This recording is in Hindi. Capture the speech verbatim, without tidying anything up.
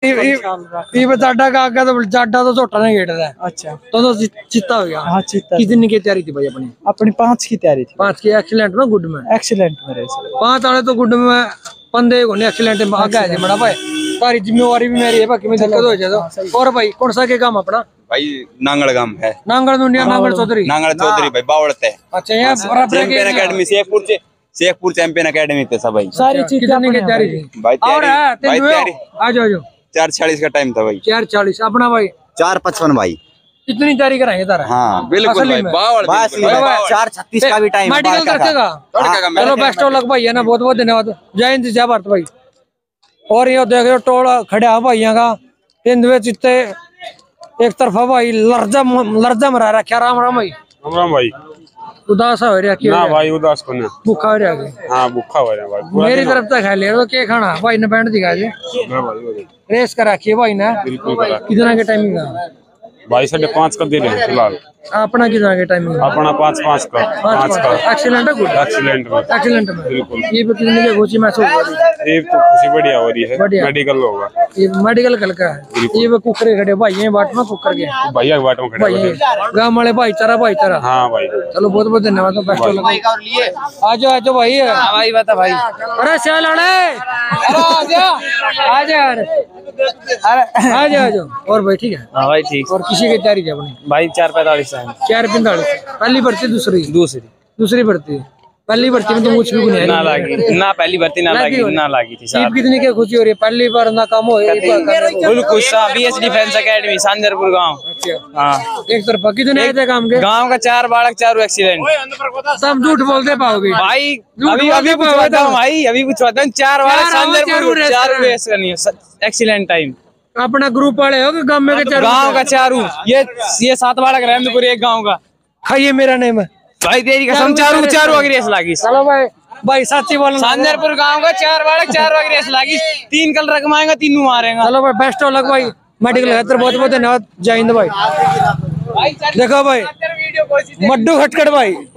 ये जाडा का आगे तो जाडा तो छोटा नहीं गेट रहा है। अच्छा तो तो चित्ता हो गया। हाँ चित्ता। कितनी की तैयारी थी भाई अपनी? अपनी पांच की तैयारी थी। पांच की एक्सीलेंट में गुड में? एक्सीलेंट में रहे पांच वाले तो गुड में पंदे को नहीं एक्सीलेंट में आगे है बड़ा भाई। सारी जिम्मेवारी भी मेरी है बाकी में दिक्कत हो जाए तो। और भाई कौन सा के काम अपना? भाई नांगल गांव है। नांगल दुनिया नांगल चौधरी। नांगल चौधरी भाई बावड़ते। अच्छा यहाँ चैंपियन एकेडमी शेखपुर से शेखपुर चैंपियन एकेडमी थे सब भाई। सारी चीज कितनी की तैयारी थी भाई? और है तैयारी आ जाओ जो चार चालीस का टाइम था भाई। चार चालीस अपना भाई। चार पचपन भाई। कितनी तैयारी कराएंगे तारा? हाँ बिल्कुल भाई बावड़ चार छत्तीस का भी टाइम मेडिकल रखेगा। चलो बेस्ट ऑफ लक भाई है ना बहुत बहुत धन्यवाद। जय हिंद जय भारत भाई। और ये देख रहे टोला खड़ा भाइया का तीन चित्ते एक तरफा भाई लर्जा लर्जा मरा रखा। राम राम भाई। राम राम भाई। उदास हो रहा है ना भाई? उदास को ना भूखा हो रहा है। हाँ भूखा हो रहा है भाई। मेरी तरफ तक खा लिया तो क्या खाना भाई ने बैंड दिखा दे रेस करा रखी भाई ना। कितना के टाइमिंग का भाई? साढ़े पाँच का दे रहे हैं फिलहाल। अपना कितना के टाइमिंग? अपना पाँच पाँच का पाँच का एक्सीलेंट है। गुड एक्सीलेंट में एक्सीलेंट में बिल्कुल। ये कितने के खुशी महसूस हो रही है? ये तो खुशी बढ़िया हो रही है। मेडिकल होगा ये मेडिकल कल का है। ये कुकरे खड़े भाई ये बाट में कुकर के भैया बाट में खड़े गाँव वाले भाईचारा भाईचारा। हाँ भाई चलो बहुत बहुत धन्यवाद। आ जाओ आ जाओ भाई। भाई बता भाई। अरे सियाल आ जा अरे आ जाओ आ जाओ। और भाई ठीक है? हाँ भाई ठीक। और किसी की तैयारी है अपनी? भाई चार पैंतालीस है। चार पैंतालीस पहली भर्ती दूसरी दूसरी दूसरी भर्ती। पहली भर्ती में तो मुझ भी नहीं ना लगी ना। पहली भर्ती ना लगी ना लगी थी साहब। कितनी क्या खुशी हो रही है पहली बार ना काम हो? फुल खुश था। बीएस डिफेंस एकेडमी सांजरपुर गांव। हाँ एक तरफा कितने आए थे काम के? गांव का चार बालक चार एक्सीडेंट। सब झूठ बोलते पाओगे भाई? अभी अभी पूछवाता हूँ भाई अभी पूछवाता हूँ। चार बालक सांजरपुर चार रेस करनी है एक्सीलेंट टाइम। अपना ग्रुप वाले हो गांव में? गांव का चारू ये ये सात बालक रहमदपुर एक गांव का। हाँ ये मेरा नेम है भाई तेरी कसम। चारू चारू अगर रेस लागी। चलो भाई भाई सच्ची बोलो। सांजरपुर गांव का चार बालक चार अगर रेस लागी। तीन कल रकमाएंगा तीनों मारेगा। चलो भाई बेस्ट ऑफ लक भाई। मेडिकल बेहतर बहुत बहुत धन्यवाद। जय हिंद भाई। देखो भाई मड्डू खटखट भाई